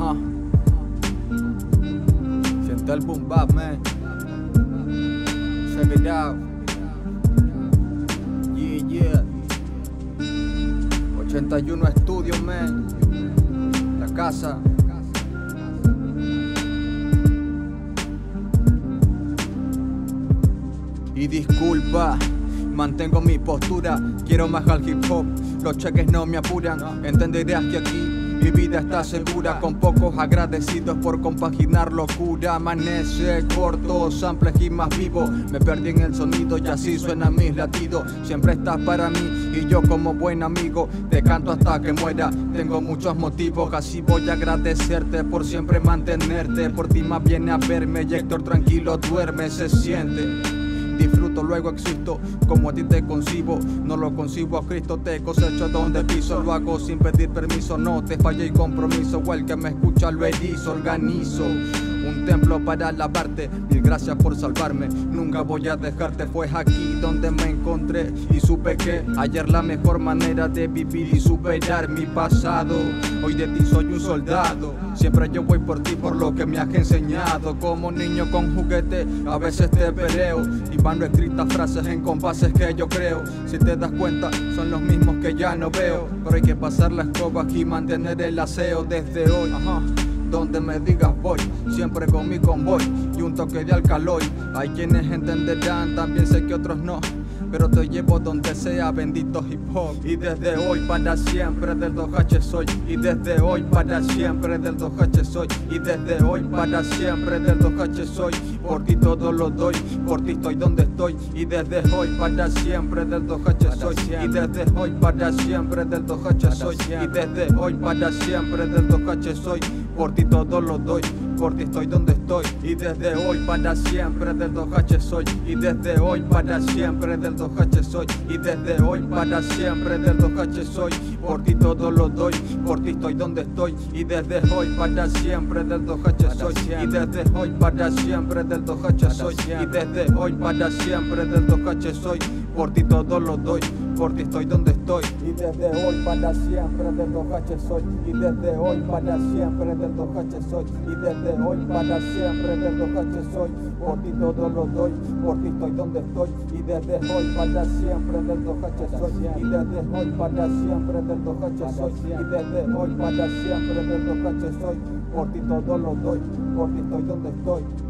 Siente el boom bap, man. Check it out. Yeah. 81 estudios, man. La casa. Y disculpa, mantengo mi postura. Quiero más al hip hop, los cheques no me apuran. Entenderás que aquí mi vida está segura, con pocos agradecidos por compaginar locura. Amanece corto, samples y más vivo. Me perdí en el sonido y así suenan mis latidos. Siempre estás para mí y yo como buen amigo te canto hasta que muera. Tengo muchos motivos, así voy a agradecerte por siempre mantenerte. Por ti más viene a verme y Héctor tranquilo duerme, se siente. Disfruto, luego existo, como a ti te concibo. No lo concibo a Cristo, te cosecho donde piso. Lo hago sin pedir permiso, no te fallé y compromiso. O el que me escucha lo erizo, organizo un templo para alabarte. Mil gracias por salvarme, nunca voy a dejarte. Fue aquí donde me encontré y supe que ayer la mejor manera de vivir y superar mi pasado. Hoy de ti soy un soldado, siempre yo voy por ti, por lo que me has enseñado. Como niño con juguete, a veces te peleo y van escritas frases en compases que yo creo. Si te das cuenta, son los mismos que ya no veo, pero hay que pasar la escoba y mantener el aseo desde hoy. Donde me digas voy, siempre con mi convoy y un toque de alcaloid. Hay quienes entenderán, también sé que otros no, pero te llevo donde sea, bendito hip hop. Y desde hoy para siempre del 2H soy. Y desde hoy para siempre del 2H soy. Y desde hoy para siempre del 2H soy. Por ti todo lo doy, por ti estoy donde estoy. Y desde hoy para siempre del 2H soy. Y desde hoy para siempre del 2H soy. Y desde hoy para siempre del 2H soy. Por ti todo lo doy, por ti estoy donde estoy. Y desde hoy para siempre del 2H soy. Y desde hoy para siempre del 2H soy. Y desde hoy para siempre del 2H soy. Por ti todo lo doy, por ti estoy donde estoy. Y desde hoy para siempre del 2H soy. Y desde hoy para siempre del 2H soy. Y desde hoy para siempre del 2H soy. Por ti todo lo doy, por ti estoy donde estoy. Y desde hoy para siempre del 2H soy. Y desde hoy para siempre del 2H soy. Y desde hoy para siempre del 2H soy. Por ti todo lo doy, por ti estoy donde estoy. Y desde hoy para siempre del 2H soy. Y desde hoy para siempre del 2H soy. Y desde hoy para siempre del 2H soy. Por ti todo lo doy, por ti estoy donde estoy.